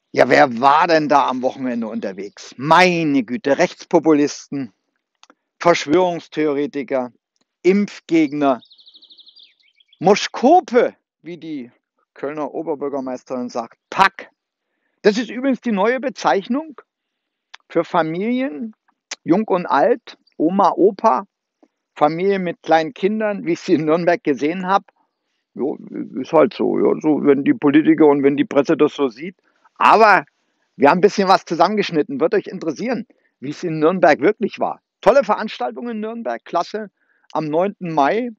Ja, wer war denn da am Wochenende unterwegs? Meine Güte, Rechtspopulisten, Verschwörungstheoretiker, Impfgegner, Moschkope, wie die Kölner Oberbürgermeisterin sagt, Pack. Das ist übrigens die neue Bezeichnung für Familien, jung und alt, Oma, Opa, Familien mit kleinen Kindern, wie ich sie in Nürnberg gesehen habe. Jo, ist halt so, ja, so, wenn die Politiker und wenn die Presse das so sieht. Aber wir haben ein bisschen was zusammengeschnitten. Wird euch interessieren, wie es in Nürnberg wirklich war. Tolle Veranstaltung in Nürnberg, klasse. Am 9. Mai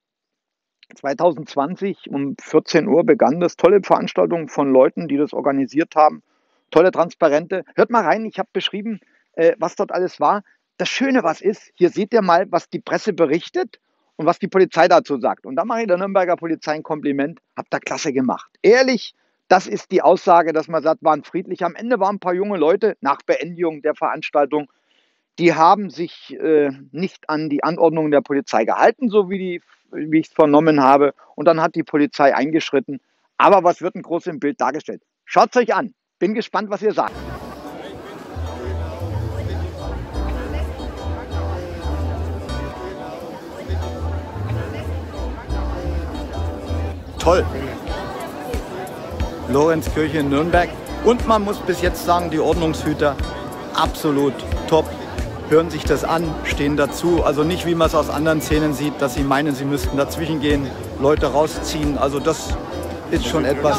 2020 um 14 Uhr begann das. Tolle Veranstaltung von Leuten, die das organisiert haben. Tolle Transparente. Hört mal rein, ich habe beschrieben, was dort alles war. Das Schöne, was ist, hier seht ihr mal, was die Presse berichtet und was die Polizei dazu sagt. Und da mache ich der Nürnberger Polizei ein Kompliment. Habt ihr klasse gemacht. Ehrlich, das ist die Aussage, dass man sagt, waren friedlich. Am Ende waren ein paar junge Leute nach Beendigung der Veranstaltung, die haben sich nicht an die Anordnungen der Polizei gehalten, so wie ich es vernommen habe. Und dann hat die Polizei eingeschritten. Aber was wird denn groß im Bild dargestellt? Schaut es euch an. Bin gespannt, was ihr sagt. Toll. Lorenzkirche in Nürnberg. Und man muss bis jetzt sagen, die Ordnungshüter absolut top. Hören sich das an, stehen dazu. Also nicht, wie man es aus anderen Szenen sieht, dass sie meinen, sie müssten dazwischen gehen, Leute rausziehen. Also das ist schon etwas.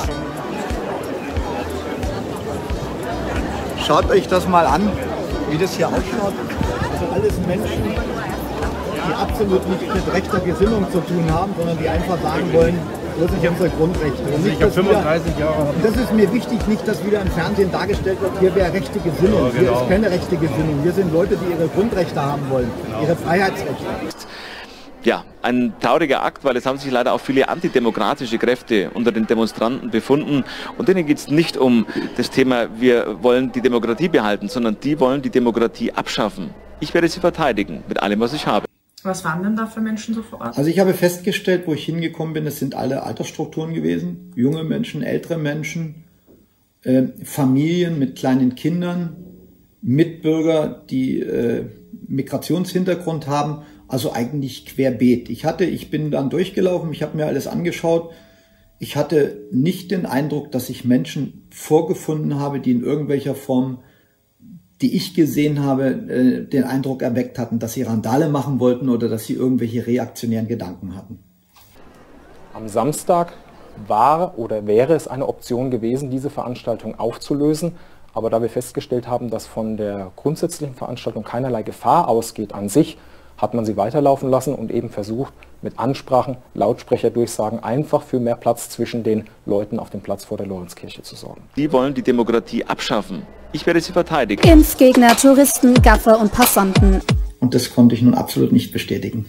Schaut euch das mal an, wie das hier ausschaut. Also alles Menschen, die absolut nicht mit rechter Gesinnung zu tun haben, sondern die einfach sagen wollen, das sind unsere Grundrechte. Und nicht, ich habe 35 Jahre. Und das ist mir wichtig, nicht, dass wieder im Fernsehen dargestellt wird, hier wäre rechte Gesinnung. Ja, genau. Hier ist keine rechte Gesinnung. Hier sind Leute, die ihre Grundrechte haben wollen, ihre Freiheitsrechte. Ja, ein trauriger Akt, weil es haben sich leider auch viele antidemokratische Kräfte unter den Demonstranten befunden. Und denen geht es nicht um das Thema, wir wollen die Demokratie behalten, sondern die wollen die Demokratie abschaffen. Ich werde sie verteidigen, mit allem, was ich habe. Was waren denn da für Menschen so vor Ort? Also ich habe festgestellt, wo ich hingekommen bin, es sind alle Altersstrukturen gewesen. Junge Menschen, ältere Menschen, Familien mit kleinen Kindern, Mitbürger, die Migrationshintergrund haben. Also eigentlich querbeet. Ich bin dann durchgelaufen, ich habe mir alles angeschaut. Ich hatte nicht den Eindruck, dass ich Menschen vorgefunden habe, die in irgendwelcher Form, die ich gesehen habe, den Eindruck erweckt hatten, dass sie Randale machen wollten oder dass sie irgendwelche reaktionären Gedanken hatten. Am Samstag war oder wäre es eine Option gewesen, diese Veranstaltung aufzulösen. Aber da wir festgestellt haben, dass von der grundsätzlichen Veranstaltung keinerlei Gefahr ausgeht an sich, hat man sie weiterlaufen lassen und eben versucht, mit Ansprachen, Lautsprecherdurchsagen einfach für mehr Platz zwischen den Leuten auf dem Platz vor der Lorenzkirche zu sorgen. Die wollen die Demokratie abschaffen. Ich werde sie verteidigen. Impfgegner, Touristen, Gaffer und Passanten. Und das konnte ich nun absolut nicht bestätigen.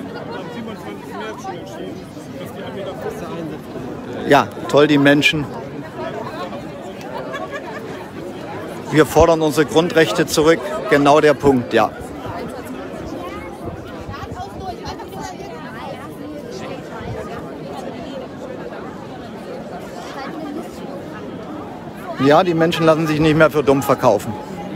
Ja, toll, die Menschen. Wir fordern unsere Grundrechte zurück. Genau der Punkt, ja. Ja, die Menschen lassen sich nicht mehr für dumm verkaufen.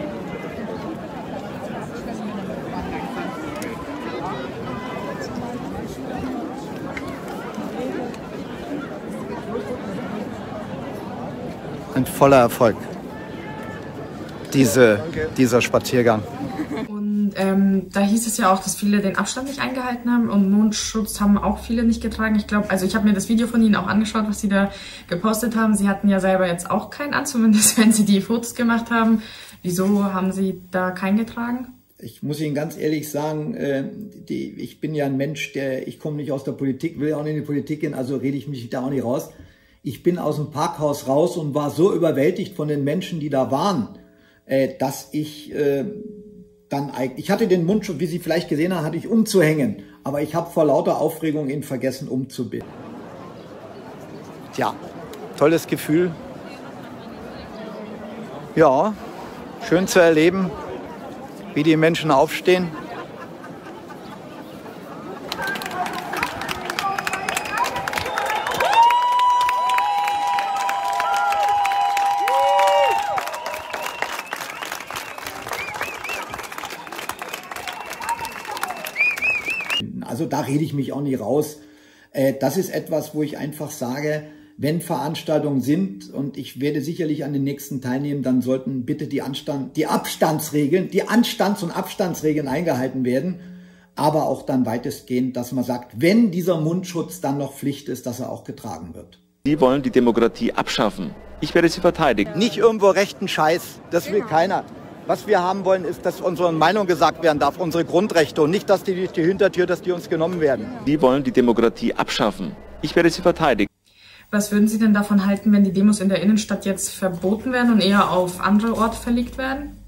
Ein voller Erfolg, dieser Spaziergang. Und da hieß es ja auch, dass viele den Abstand nicht eingehalten haben und Mundschutz haben auch viele nicht getragen. Ich glaube, also ich habe mir das Video von Ihnen auch angeschaut, was Sie da gepostet haben. Sie hatten ja selber jetzt auch keinen an, zumindest wenn Sie die Fotos gemacht haben. Wieso haben Sie da keinen getragen? Ich muss Ihnen ganz ehrlich sagen, ich bin ja ein Mensch, ich komme nicht aus der Politik, will auch nicht in die Politik gehen, also rede ich mich da auch nicht raus. Ich bin aus dem Parkhaus raus und war so überwältigt von den Menschen, die da waren, dass ich ich hatte den Mundschutz, wie Sie vielleicht gesehen haben, hatte ich umzuhängen, aber ich habe vor lauter Aufregung ihn vergessen umzubinden. Tja, tolles Gefühl. Ja, schön zu erleben, wie die Menschen aufstehen. Also da rede ich mich auch nicht raus. Das ist etwas, wo ich einfach sage, wenn Veranstaltungen sind, und ich werde sicherlich an den nächsten teilnehmen, dann sollten bitte die Anstands- und Abstandsregeln eingehalten werden, aber auch dann weitestgehend, dass man sagt, wenn dieser Mundschutz dann noch Pflicht ist, dass er auch getragen wird. Sie wollen die Demokratie abschaffen. Ich werde sie verteidigen. Nicht irgendwo rechten Scheiß, das will keiner. Was wir haben wollen, ist, dass unsere Meinung gesagt werden darf, unsere Grundrechte, und nicht, dass die durch die Hintertür, dass die uns genommen werden. Sie wollen die Demokratie abschaffen. Ich werde sie verteidigen. Was würden Sie denn davon halten, wenn die Demos in der Innenstadt jetzt verboten werden und eher auf andere Orte verlegt werden?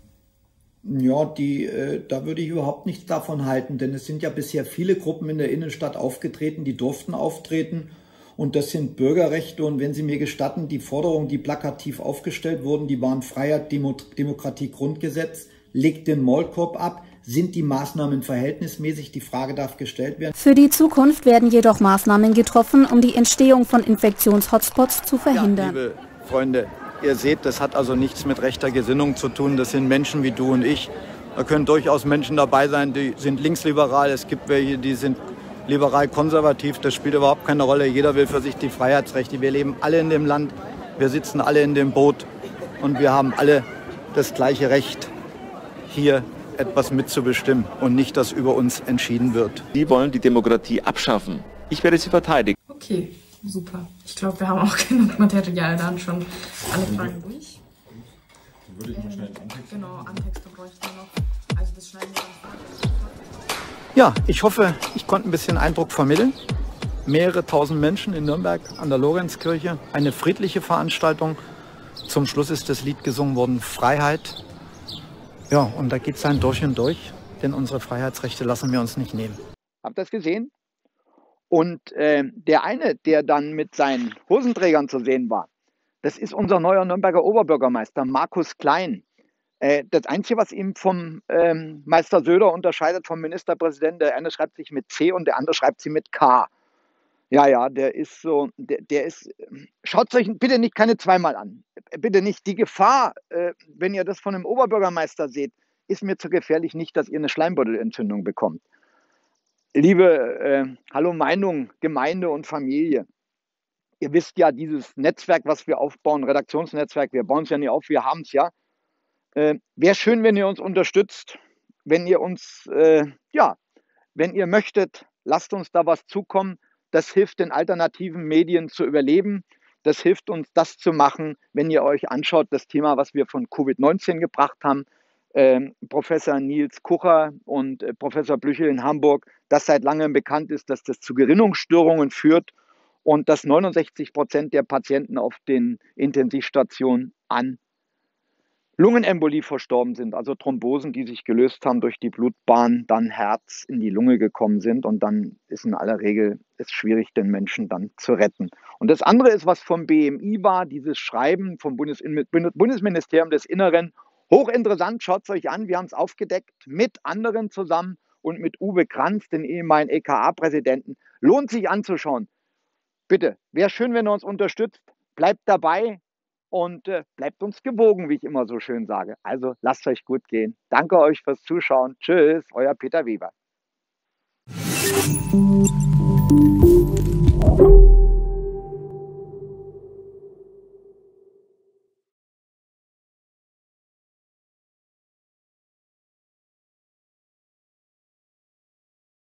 Ja, da würde ich überhaupt nichts davon halten, denn es sind ja bisher viele Gruppen in der Innenstadt aufgetreten, die durften auftreten. Und das sind Bürgerrechte, und wenn Sie mir gestatten, die Forderungen, die plakativ aufgestellt wurden, die waren Freiheit, Demokratie, Grundgesetz, legt den Maulkorb ab. Sind die Maßnahmen verhältnismäßig? Die Frage darf gestellt werden. Für die Zukunft werden jedoch Maßnahmen getroffen, um die Entstehung von Infektionshotspots zu verhindern. Ja, liebe Freunde, ihr seht, das hat also nichts mit rechter Gesinnung zu tun. Das sind Menschen wie du und ich. Da können durchaus Menschen dabei sein, die sind linksliberal. Es gibt welche, die sind liberal-konservativ. Das spielt überhaupt keine Rolle. Jeder will für sich die Freiheitsrechte. Wir leben alle in dem Land. Wir sitzen alle in dem Boot. Und wir haben alle das gleiche Recht, hier etwas mitzubestimmen und nicht, dass über uns entschieden wird. Sie wollen die Demokratie abschaffen. Ich werde sie verteidigen. Okay, super. Ich glaube, wir haben auch genug Material dann schon alle Fragen durch. Würde ich mal schnell Antexte. Genau, Antexte bräuchten wir noch. Also das schneiden wir dann. Ja, ich hoffe, ich konnte ein bisschen Eindruck vermitteln. Mehrere tausend Menschen in Nürnberg an der Lorenzkirche. Eine friedliche Veranstaltung. Zum Schluss ist das Lied gesungen worden, Freiheit. Ja, und da geht es dann durch und durch, denn unsere Freiheitsrechte lassen wir uns nicht nehmen. Habt ihr das gesehen? Und der eine, der dann mit seinen Hosenträgern zu sehen war, das ist unser neuer Nürnberger Oberbürgermeister, Markus Klein. Das Einzige, was ihn vom Meister Söder unterscheidet, vom Ministerpräsidenten, der eine schreibt sich mit C und der andere schreibt sie mit K. Ja, der ist so, der ist, schaut euch bitte nicht keine zweimal an. Bitte nicht. Die Gefahr, wenn ihr das von einem Oberbürgermeister seht, ist mir zu gefährlich, nicht, dass ihr eine Schleimbeutelentzündung bekommt. Liebe Hallo Meinung, Gemeinde und Familie. Ihr wisst ja, dieses Netzwerk, was wir aufbauen, Redaktionsnetzwerk, wir bauen es ja nicht auf, wir haben es ja. Wäre schön, wenn ihr uns unterstützt, wenn ihr uns, wenn ihr möchtet, lasst uns da was zukommen. Das hilft den alternativen Medien zu überleben. Das hilft uns, das zu machen, wenn ihr euch anschaut, das Thema, was wir von Covid-19 gebracht haben. Professor Nils Kucher und Professor Blüchel in Hamburg, dass seit langem bekannt ist, dass das zu Gerinnungsstörungen führt und dass 69% der Patienten auf den Intensivstationen an Lungenembolie verstorben sind, also Thrombosen, die sich gelöst haben durch die Blutbahn, dann Herz in die Lunge gekommen sind, und dann ist in aller Regel es schwierig, den Menschen dann zu retten. Und das andere ist, was vom BMI war, dieses Schreiben vom Bundesministerium des Inneren. Hochinteressant, schaut es euch an, wir haben es aufgedeckt mit anderen zusammen und mit Uwe Kranz, den ehemaligen EKA-Präsidenten. Lohnt sich anzuschauen. Bitte, wäre schön, wenn ihr uns unterstützt. Bleibt dabei. Und bleibt uns gewogen, wie ich immer so schön sage. Also lasst euch gut gehen. Danke euch fürs Zuschauen. Tschüss, euer Peter Weber.